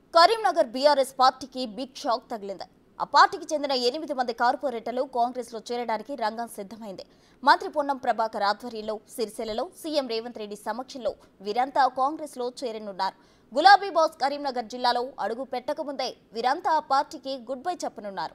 Karimnagar BRS పార్టీకి big shock తగిలింది. ఆ పార్టీకి చెందిన 8 మంది కార్పొరేటర్లు కాంగ్రెస్ లో చేరడానికి రంగం సిద్ధమైంది. మంత్రి పొన్నం ప్రభాకర్ ఆధ్వర్యంలో సిరిసిల్లలో సీఎం రేవంత్ రెడ్డి సమక్షంలో వీరంతా కాంగ్రెస్ లో చేరనున్నారు. గులాబీ బాస్ కరీంనగర్ జిల్లాలో అడుగు పెట్టకముందే వీరంతా ఆ పార్టీకి గుడ్ బై చెప్పనున్నారు.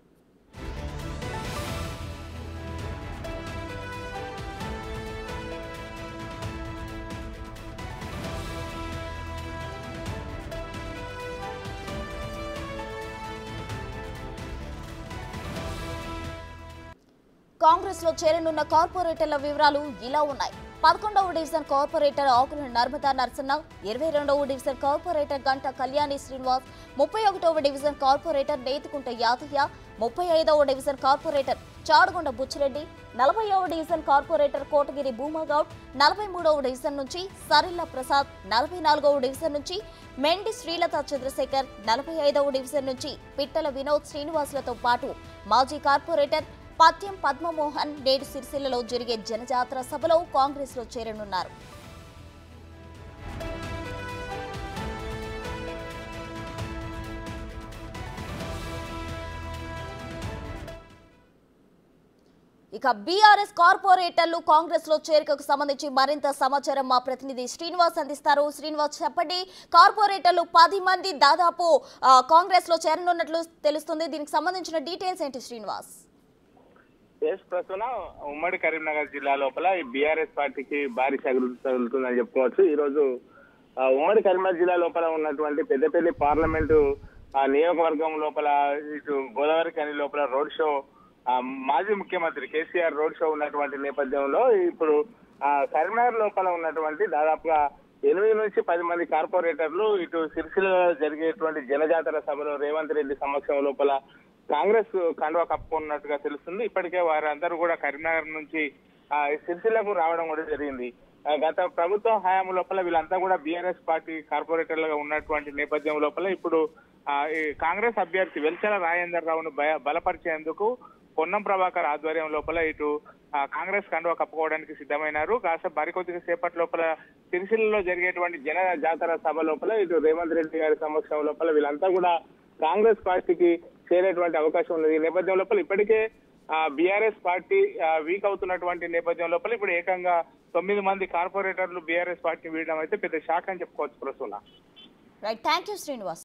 కాంగ్రెస్ లో చేరనున్న కార్పొరేటర్ల వివరాలు ఇలా ఉన్నాయి. 11వ డివిజన్ కార్పొరేటర్ ఆకుల నర్మదా నరసన్న, 22వ డివిజన్ కార్పొరేటర్ గంట కళ్యాణి శ్రీనివాస్, 31వ డివిజన్ కార్పొరేటర్ నేతికుంట యాదయ్య, 35వ డివిజన్ కార్పొరేటర్ చాడుగొండ బుచ్చిరెడ్డి, 40వ డివిజన్ కార్పొరేటర్ కోటగిరి భూమాగౌడ్, 43వ డివిజన్ నుంచి సరిల్ల ప్రసాద్, 44వ డివిజన్ నుంచి మెండి శ్రీలత చంద్రశేఖర్, 45వ డివిజన్ నుంచి పిట్టల వినోద్ శ్రీనివాసులతో పాటు మాజీ కార్పొరేటర్ పత్యం పద్మమోహన్ నేడు సిరిసిల్లలో జరిగే జనజాతర సభలో కాంగ్రెస్ లో చేరనున్నారు. ఇక బీఆర్ఎస్ కార్పొరేటర్లు కాంగ్రెస్ లో చేరికకు సంబంధించి మరింత సమాచారం మా ప్రతినిధి శ్రీనివాస్ అందిస్తారు. శ్రీనివాస్, చెప్పండి. కార్పొరేటర్లు 10 మంది దాదాపు కాంగ్రెస్ లో చేరనున్నట్లు తెలుస్తుంది. దీనికి సంబంధించిన డీటెయిల్స్ ఏంటి శ్రీనివాస్? ప్రస్తుతం ఉమ్మడి కరీంనగర్ జిల్లా లోపల ఈ బీఆర్ఎస్ పార్టీకి భారీ తగులుతుందని చెప్పుకోవచ్చు. ఈ రోజు ఉమ్మడి కరీంనగర్ జిల్లా లోపల ఉన్నటువంటి పెద్దపల్లి పార్లమెంటు నియోజకవర్గం లోపల ఇటు గోదావరి కని లోపల రోడ్ షో మాజీ ముఖ్యమంత్రి కేసీఆర్ రోడ్ షో ఉన్నటువంటి నేపథ్యంలో ఇప్పుడు కరీంనగర్ లోపల ఉన్నటువంటి దాదాపుగా 8 నుంచి 10 మంది కార్పొరేటర్లు ఇటు సిరిసిల్లలో జరిగేటువంటి జనజాతర సభలో రేవంత్ రెడ్డి సమక్షం లోపల కాంగ్రెస్ కండువా కప్పుకున్నట్టుగా తెలుస్తుంది. ఇప్పటికే వారందరూ కూడా కరీంనగర్ నుంచి సిరిసిల్లకు రావడం కూడా జరిగింది. గత ప్రభుత్వం హయాం లోపల వీళ్ళంతా కూడా బీఆర్ఎస్ పార్టీ కార్పొరేటర్లుగా ఉన్నటువంటి నేపథ్యం లోపల ఇప్పుడు కాంగ్రెస్ అభ్యర్థి వెల్చెల రాజేందర్ రావును బలపరిచేందుకు పొన్నం ప్రభాకర్ ఆధ్వర్యం లోపల ఇటు కాంగ్రెస్ కండువా కప్పుకోవడానికి సిద్ధమైనారు. కాస్త మరికొద్ది సేపటి లోపల సిరిసిల్లలో జరిగేటువంటి జన జాతర సభ లోపల ఇటు రేవంత్ రెడ్డి గారి సమక్షం లోపల వీళ్ళంతా కూడా కాంగ్రెస్ పార్టీకి చేరేటువంటి అవకాశం ఉన్నది. ఈ నేపథ్యం లోపల ఇప్పటికే బీఆర్ఎస్ పార్టీ వీక్ అవుతున్నటువంటి నేపథ్యం లోపల ఇప్పుడు ఏకంగా 9 మంది కార్పొరేటర్లు బీఆర్ఎస్ పార్టీ వీడడం అయితే పెద్ద షాక్ అని చెప్పుకోవచ్చు. ప్రస్తుతం రైట్, థ్యాంక్ యూ శ్రీనివాస్.